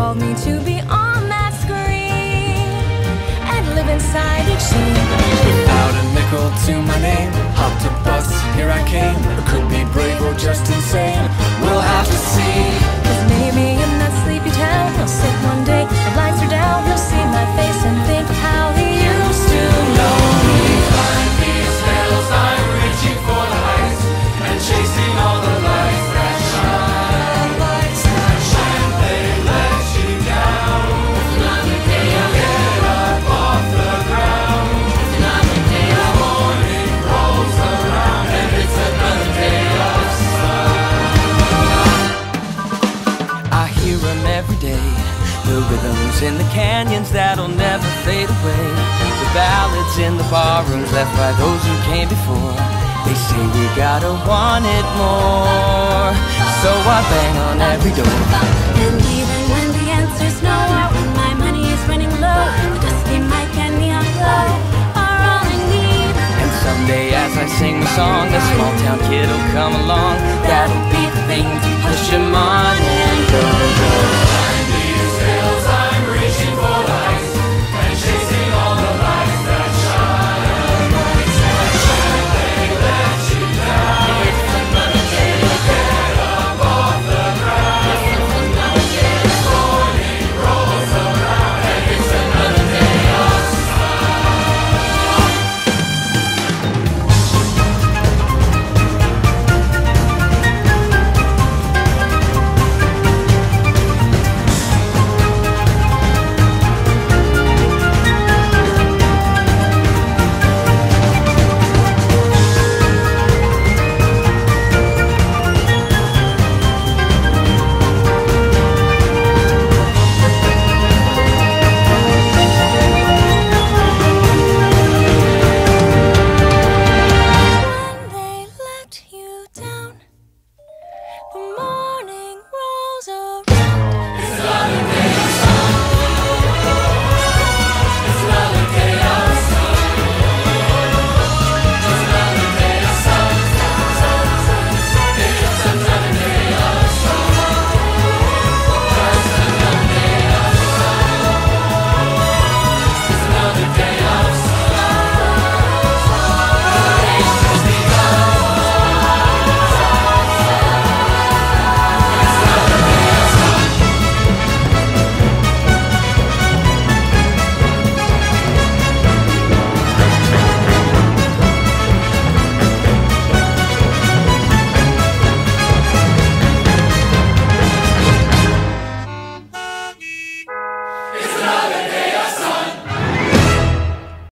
called me to be on that screen and live inside each scene. Without a nickel to my name, hopped a bus, here I came. I could be brave or just insane, we'll have to see. 'Cause maybe in that sleepy town I'll sit one day, the lights are down, you'll see my face and think how he used to know me. Climb these hills, I'm reaching for the heights and chasing all the lights that shine. Lights that shine, they let you down. Get up off the ground. The morning rolls around and it's another day of sun. I hear them every day, the rhythms in the canyons that'll never fade away, the ballads in the barrooms left by those who came before. They say we gotta want it more, so I bang on every door. And even when the answer's no, or when my money is running low, the dusty mic and neon glow are all I need. And someday as I sing the song, a small town kid will come along. That'll be the thing to push him on and go.